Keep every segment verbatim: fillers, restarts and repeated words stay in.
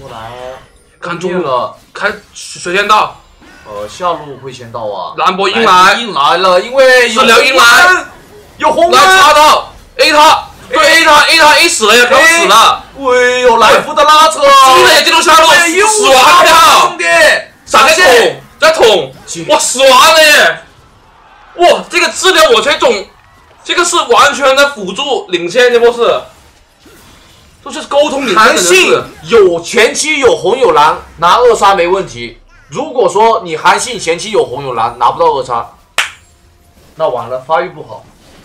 过来， 看中了，开谁先到？ 呃，下路会先到啊。 兰博英来， 英来了，因为治疗英来， 有红来插到 A 他，对 A 他 A 他 A 死了呀，搞死了。 哎呦，来福的拉扯， 进了也进入下路，死完了， 兄弟， 闪现再捅，哇，死完了耶！哇，这个治疗我才懂，这个是完全的辅助领先，这不是？这就是沟通领先的人士。 韩信有前期有红有蓝，拿二杀没问题。如果说你韩信前期有红有蓝，拿不到二杀，那完了，发育不好。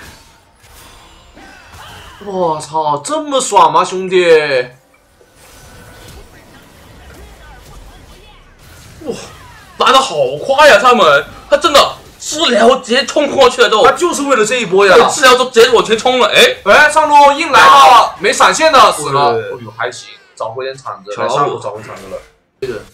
我操，这么爽吗，兄弟？ 哇，打得好快呀、啊！他们，他真的治疗直接冲过去了都， 他就是为了这一波呀！ 治疗就直接往前冲了，哎哎，上路硬来了，没闪现的死了。哦呦，还行，找回点铲子， 小上路找回铲子了。这个。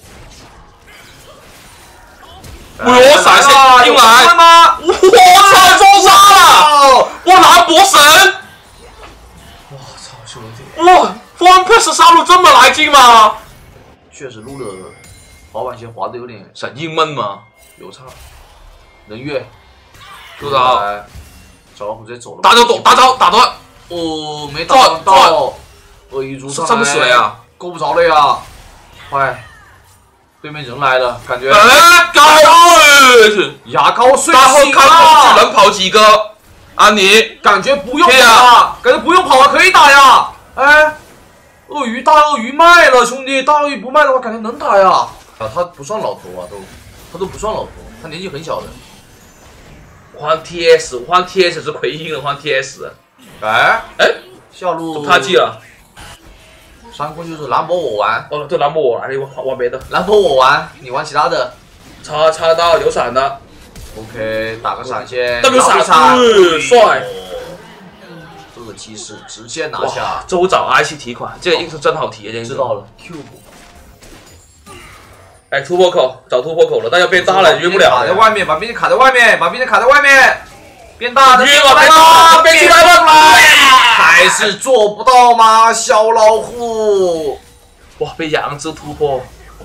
我闪现硬来吗？ 我操，中杀了！哇，兰博神！ 我操，兄弟！ 哇 ，One Piece 杀戮这么来劲吗？ 确实撸的滑板鞋滑的有点闪硬闷吗？ 流畅。人月， 多少？ 小老虎直接走了。 大招躲，大招打断。 哦，没打到。鳄鱼猪上上不死了呀， 够不着了呀！快！对面人来了，感觉哎，高牙膏碎大后心看啊！ 能跑几个？安妮， 感觉不用跑啊，感觉不用跑啊，可以打呀！哎，鳄鱼大鳄鱼卖了，兄弟，大鳄鱼不卖的话，感觉能打呀！啊，他不算老头啊，都他都不算老头，他年纪很小的。 换 T S， 换 T S 是奎因了，换 T S。 哎哎， 下路他记了。 三攻就是兰博我玩， 哦，对，兰博我玩，我玩别的。 兰博我玩，你玩其他的。 插插到有闪的 ，OK， 打个闪现， 那个闪帅， 这个气势直线拿下。 周找 I C 提款，这个硬是真好提，这个知道了 ，Q 补。 哎，突破口，找突破口了，但要变大了，约不了。 卡在外面，把兵线卡在外面，把兵线卡在外面，变大的。 约了，变大，变出来了， 还是做不到吗，小老虎？ 哇，被杨枝突破。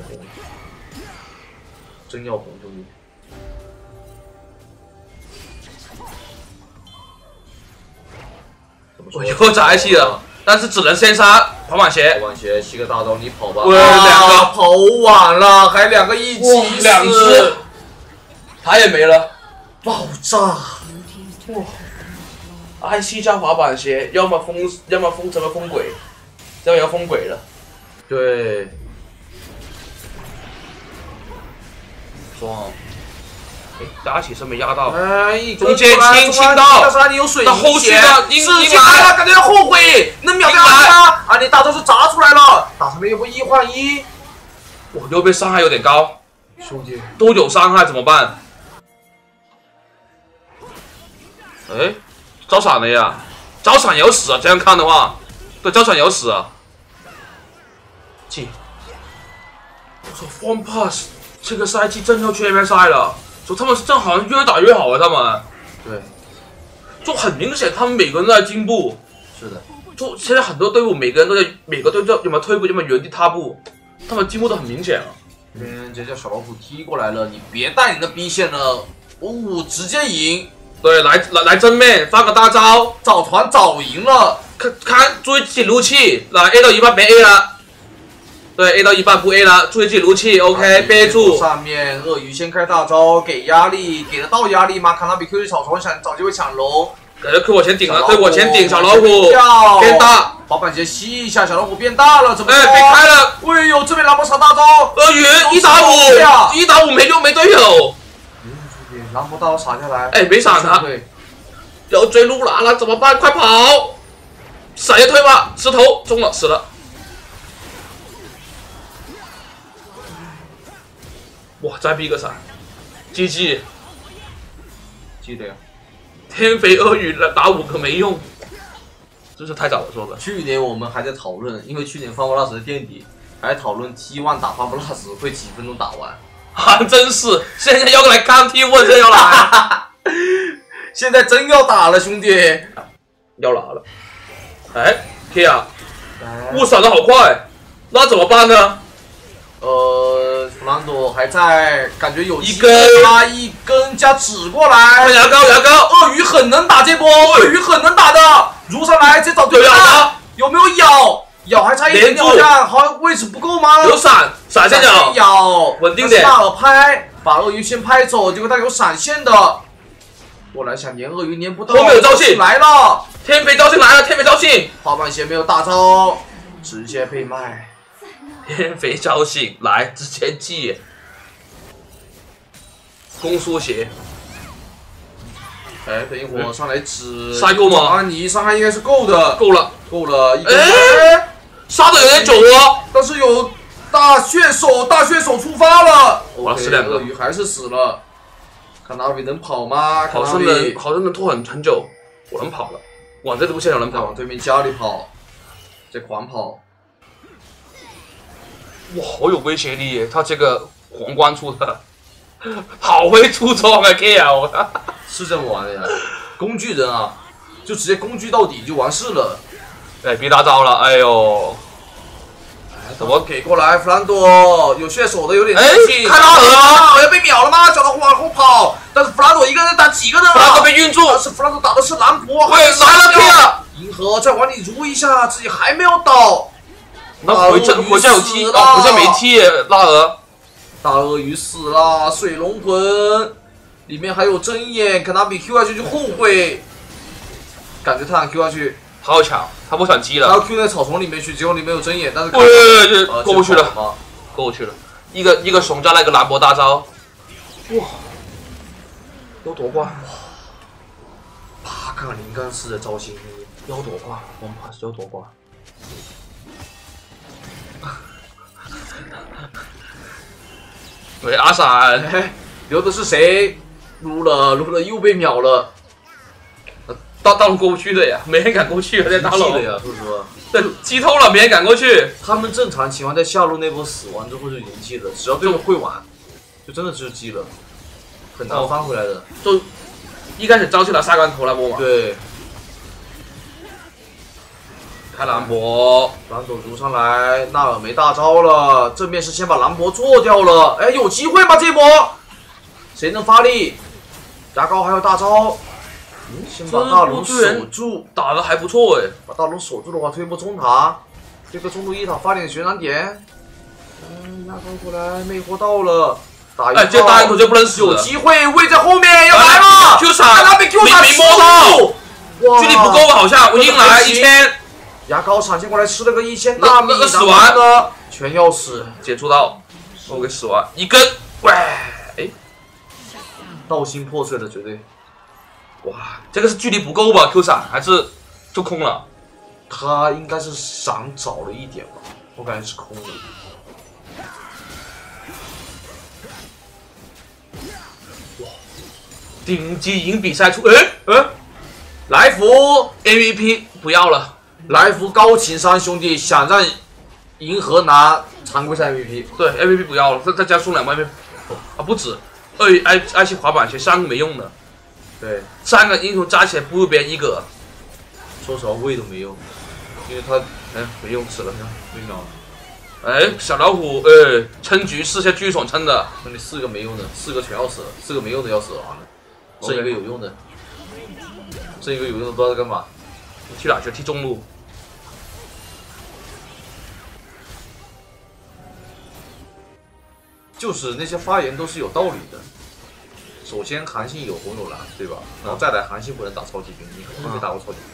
真要红，兄弟！ 我又找 I C 了，但是只能先杀跑板鞋。 跑板鞋吸个大招，你跑吧。 喂，两个跑晚了，还两个一起死， 两只，他也没了， 爆炸！ 哇 ！I C 加滑板鞋，要么封，要么封成了封鬼，要么要封鬼了。 对。爽！ 哎，压起身没压到， 哎， 中间轻轻到， 但是安妮有水银后续的是进来了，感觉要后悔，能秒掉他！安妮大招是砸出来了，打上面有个一换一， 哇，右边伤害有点高， 兄弟都有伤害怎么办？哎，招闪了呀，招闪也有死啊！这样看的话，对，招闪也有死啊。进，我操 ，One Pass。这个赛季真要去 M S I 了，就他们是正好像越打越好啊，他们， 对， 就很明显，他们每个人都在进步。 是的， 就现在很多队伍，每个人都在，每个队都要么退步，要么原地踏步，他们进步都很明显啊。 嗯，这叫小老虎踢过来了，你别带你的逼线了，哦，直接赢。 对，来来来正面发个大招， 找团早赢了。 看看，注意自己怒气，来 A 到一半别 A 了。对 ，A 到一半不 A 了，注意自己怒气 ，OK， 憋住。 上面鳄鱼先开大招，给压力，给得到压力吗？卡纳比 Q 去草丛想找机会抢龙， 感觉 Q 我前顶了，对我前顶，小老虎变大， 滑板鞋吸一下，小老虎变大了，怎么？ 哎，被开了！ 哎呦，这边兰博杀大招， 鳄鱼一打五，一打五没用没队友。 兰博大招撒下来， 哎，没闪他，要追路拉了怎么办？快跑！闪也退吧，石头中了，死了。哇，再避个闪 ，G G， 记得呀。 天肥鳄鱼了，打五个没用，真是太早了说的。 去年我们还在讨论，因为去年方布拉什的垫底，还讨论 T 一 打方布拉什会几分钟打完， 还真是。现在要来看 T 一，现在要来， 现在真要打了，兄弟， 要拿了。哎 ，K 啊，我闪的好快，那怎么办呢？ 呃，弗兰多还在，感觉有一根他一根加指过来。 牙膏牙膏， 鳄鱼很能打这波，鳄鱼很能打的，如上来直接找对面，有没有咬？咬还差一点点，好像好像位置不够吗？ 有闪，闪现咬， 咬， 稳定点。 大耳拍，把鳄鱼先拍走，结果他有闪现的。过来想粘鳄鱼粘不到， 后面有招信来了， 天飞招信来了，天飞招信， 滑板鞋没有大招，直接被卖。 天飞招信来，直接记。攻缩鞋。 哎，等一会儿上来指， 杀够吗？ 安妮伤害应该是够的， 够了， 够了。一哎，杀的有点久哦， 但是有大血手，大血手出发了。 哇，死两个， 鳄鱼还是死了。看纳比能跑吗？ 好像能，好像能拖很很久。我能跑了，往这路线上能跑， 往对面家里跑，在狂跑。 哇，好有威胁力耶！他这个皇冠出的，好会出装啊 K L， 是这么玩的呀？工具人啊，就直接工具到底就完事了。 哎，别大招了，哎呦！ 怎么给过来？弗兰多有血手的，有点生气。 看到了， 要被秒了吗？小老虎往后跑，但是弗兰多一个人打几个人啊？ 弗兰多被晕住， 但是弗兰多打的是兰博， 对，来了 K 了。 银河再往里撸一下，自己还没有倒。 那回家回家有踢，哦，回家没踢耶，拉尔。 大鳄鱼死了，水龙魂里面还有针眼，可能比 Q 下去就后悔。感觉他想 Q 下去。 好巧，他不想击了。 他要 Q 在草丛里面去，结果里面有针眼，但是对对对，过不去了， 过不去了。一个一个怂加那个兰博大招，哇，要夺冠！ 八杠零杠四的招新， 要夺冠，我们怕是要夺冠。对，阿闪， 哎，留的是谁？撸了撸了又被秒了。 大大龙过不去的呀，没人敢过去了，在大龙的呀，说实话， 对，击透了，没人敢过去。 他们正常情况在下路那波死完之后就已经记了，只要对面会玩，就真的就是记了，很难翻回来的。 就一开始招起了杀关头那波嘛。 对。 开兰博， 兰朵如上来，纳尔没大招了，正面是先把兰博做掉了。哎，有机会吗？这波谁能发力？牙膏还有大招。先把大龙守住， 打得还不错哎。 把大龙守住的话，推一波中塔，这个中路一塔发点悬燃点。嗯，牙膏过来，魅惑到了，打一炮。 哎，这大人头就不能死了。 有机会，位在后面要来了。 Q 闪， 他被 Q 闪没摸到， 哇， 距离不够好像。我硬来一千， 牙膏闪现过来吃了个一千大米， 死完了，全要死， 接触到，我给死完一根，喂，哎， 道心破碎了，绝对。 哇，这个是距离不够吧 ？Q 闪还是就空了？ 他应该是闪早了一点吧，我感觉是空的。 哇，顶级赢比赛出，哎哎， 来福 M V P 不要了， 来福高情商兄弟想让银河拿常规赛 M V P， 对 M V P 不要了，再再加送两万 M V P， 啊不止，二爱爱惜滑板鞋三个没用的。 对， 三个英雄加起来不如别人一个。 说实话，位都没用，因为他哎没用死了，没秒了。 哎，小老虎，哎，撑局四下巨爽撑的。 那你四个没用的，四个全要死了，四个没用的要死完了，剩一个有用的，剩一个有用的不知道在干嘛。 踢哪去？踢中路。 就是那些发言都是有道理的。首先，韩信有红有蓝，对吧？然后再来，韩信不能打超级兵，你肯定没打过超级兵。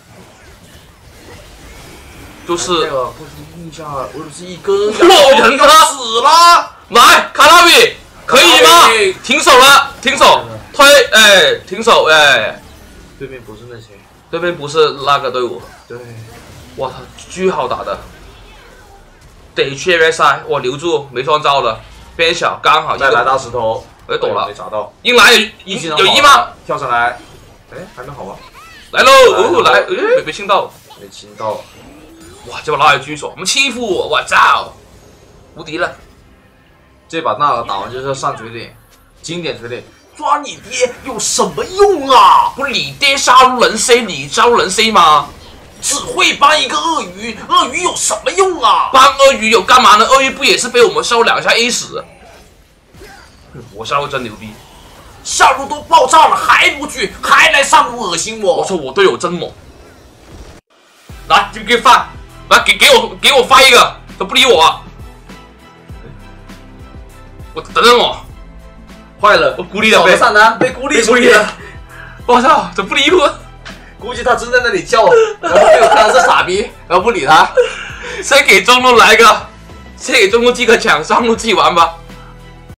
就是这个过去印下，俄罗斯一根， 哇，人他死了！ 来，卡拉比，可以吗？停手了，停手，推，哎，停手，哎。 对面不是那些， 对面不是那个队伍。 对， 哇，他巨好打的，得去 V S I， 我留住，没双招了，边小刚好。 再来大石头。 我懂了， 没砸到。 英来有有有一吗？ 跳上来，哎，还能好吗？ 来喽，哦来，哎，没没亲到， 没亲到。 哇，这把拉尔狙手，我们欺负我，我操，无敌了！ 这把纳尔打完就是要上锤炼，经典锤炼，抓你爹有什么用啊？ 不是你爹杀戮人 C， 你杀戮人 C 吗？ 只会帮一个鳄鱼，鳄鱼有什么用啊？ 帮鳄鱼有干嘛呢？鳄鱼不也是被我们烧两下 A 死？我下路真牛逼， 下路都爆炸了还不去，还来上路恶心我！ 我说我队友真猛。来，给给发，来给给我给我发一个，都不理我、啊。我等等我， 坏了， 我孤立了， 被上单被孤立出去了。 我操，怎么不理我？ 估计他正在那里叫，然后没有看到是傻逼，然后不理他。 先给中路来个，先给中路记个抢，上路自己玩吧。